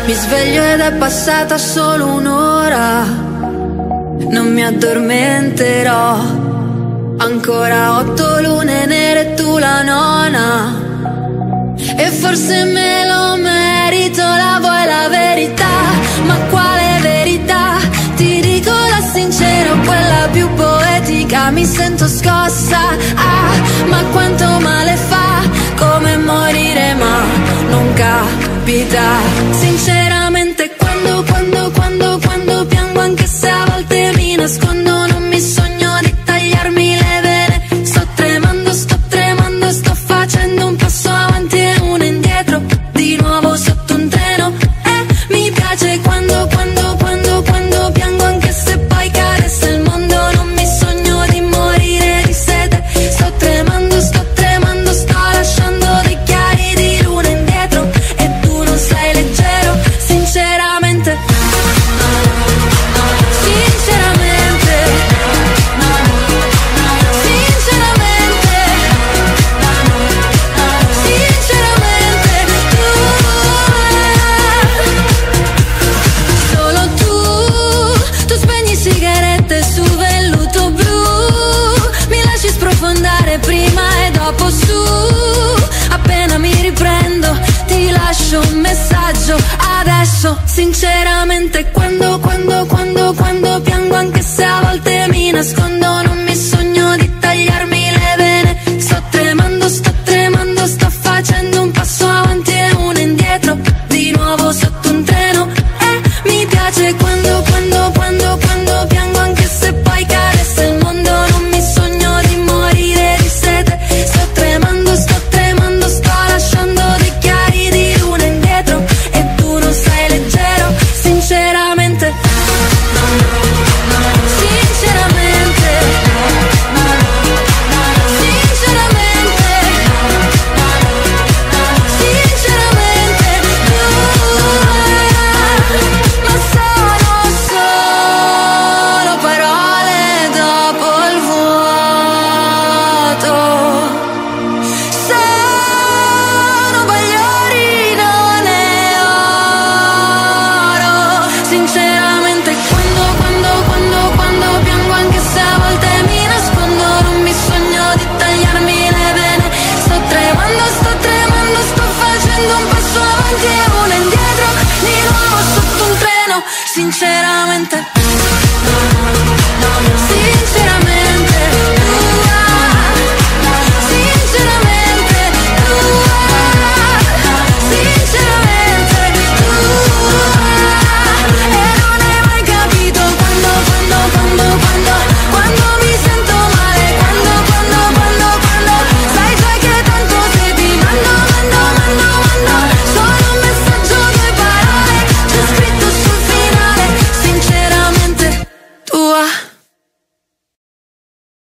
Mi sveglio ed è passata solo un'ora, non mi addormenterò. Ancora 8 lune nere e tu la nona, e forse me lo merito. La vuoi la verità? Ma quale verità? Ti dico la sincera, quella più poetica. Mi sento scossa, ma quanto male fa, come morire ma non capita. Sinceramente quando piango, anche se a volte mi nascondo, non mi sogno di tagliarmi le vene. Sto tremando, sto facendo un passo avanti e uno indietro, di nuovo sotto un treno. E mi piace quando piango, anche se poi cadesse il mondo, non mi sogno di morire di sete. Sto tremando, sto lasciando dei chiari di luna indietro, e tu non sei leggero. Sinceramente, solo tu spegni sigarette su velluto blu, mi lasci sprofondare prima e dopo su. Appena mi riprendo ti lascio un messaggio adesso. Sinceramente quando piango, anche se a volte mi nascondo, non mi sogno di tagliarmi le vene. Sto tremando, sto facendo un passo avanti e uno indietro, di nuovo sotto un treno. E mi piace quando piango, anche se poi cadesse il mondo, non mi sogno di morire di sete. Sto tremando, sto lasciando dei chiari di luna indietro, e tu non sei leggero. Sinceramente, ma sono solo parole dopo il vuoto. Sono bagliori, non è oro. Sinceramente quando piango, anche se a volte mi nascondo, non mi sogno di tagliarmi le vene. Sto tremando, sto facendo un passo avanti e uno indietro, di nuovo sotto un treno. Sinceramente